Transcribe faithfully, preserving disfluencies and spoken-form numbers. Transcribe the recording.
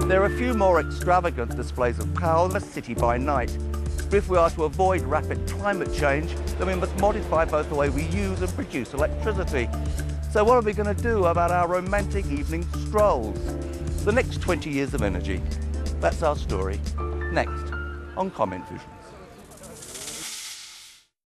There are a few more extravagant displays of power in a city by night. But if we are to avoid rapid climate change, then we must modify both the way we use and produce electricity. So what are we going to do about our romantic evening strolls? The next twenty years of energy. That's our story. Next on Comment Vision.